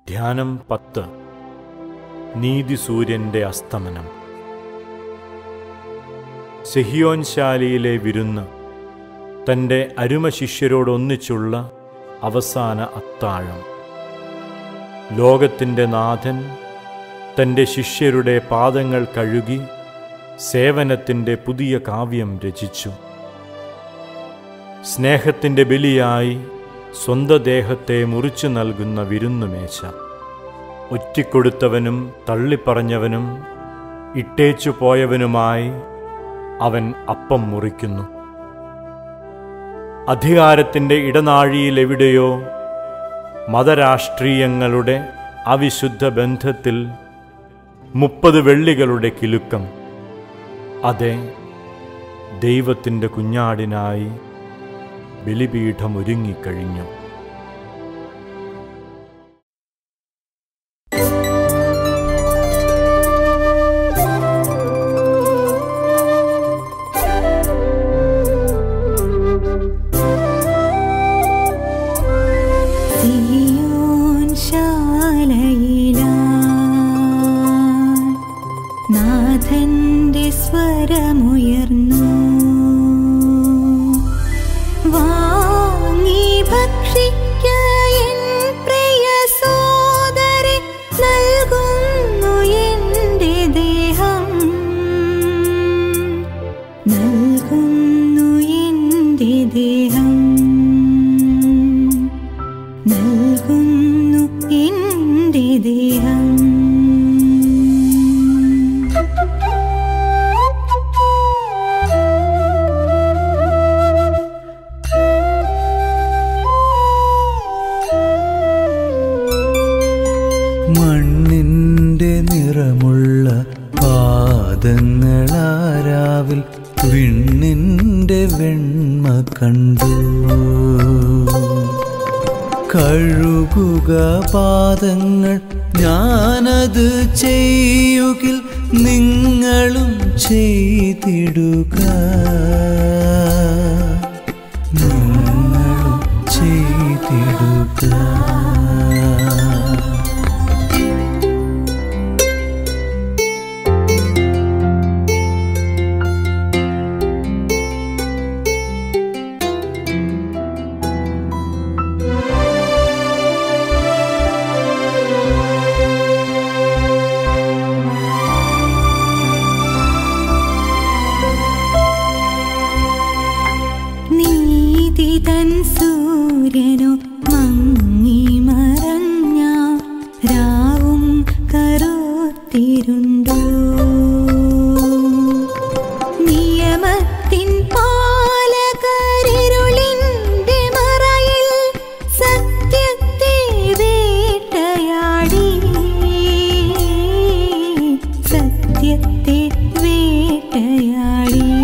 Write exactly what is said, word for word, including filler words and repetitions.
ധ്യാനം പത്ത്. നീതിസൂര്യന്റെ അസ്തമനം. സിഹിയോൻ ശാലയിലെ വിരുന്ന്, തൻ്റെ അരുമ ശിഷ്യരോടൊന്നിച്ചുള്ള അവസാന അത്താഴം. ലോകത്തിൻ്റെ നാഥൻ തൻ്റെ ശിഷ്യരുടെ പാദങ്ങൾ കഴുകി സേവനത്തിൻ്റെ പുതിയ കാവ്യം രചിച്ചു. സ്നേഹത്തിൻ്റെ ബലിയായി സ്വന്തം ദേഹത്തെ മുറിച്ചു നൽകുന്ന വിരുന്നുമേശ. ഒറ്റിക്കൊടുത്തവനും തള്ളിപ്പറഞ്ഞവനും ഇട്ടേച്ചു പോയവനുമായി അവൻ അപ്പം മുറിക്കുന്നു. അധികാരത്തിൻ്റെ ഇടനാഴിയിലെവിടെയോ മതരാഷ്ട്രീയങ്ങളുടെ അവിശുദ്ധ ബന്ധത്തിൽ മുപ്പത് വെള്ളികളുടെ കിലുക്കം. അതെ, ദൈവത്തിൻ്റെ കുഞ്ഞാടിനായി ബലിപീഠമൊരുങ്ങിക്കഴിഞ്ഞു. സിഹിയോൻ ശാലയിലാ നാഥന്റെ സ്വരമുയർന്നു. വാങ്ങി ഭക്ഷിക്ക എൻ പ്രിയ സോദരേ, നൽകുന്നു എൻ്റെ ദേഹം, നൽകുന്നു എൻ്റെ ദേഹം, നൽകുന്നു എൻ്റെ ദേഹം. മണ്ണിൻ്റെ നിറമുള്ള പാദങ്ങളാരാവിൽ വിണ്ണിൻ്റെ വെണ്മ കണ്ടു. കഴുകുക പാദങ്ങൾ, ഞാനത് ചെയ്യുകിൽ നിങ്ങളും ചെയ്തിടുക, നിങ്ങളും ചെയ്തിടുക. നീതി തൻ സൂര്യനു മങ്ങി മറഞ്ഞ രാവും കറുത്തിരുണ്ടു. നിയമത്തിൻ പാലകരിരുളിൻ്റെ മറയിൽ സത്യത്തെ വേട്ടയാടി, സത്യത്തെ വേട്ടയാടി.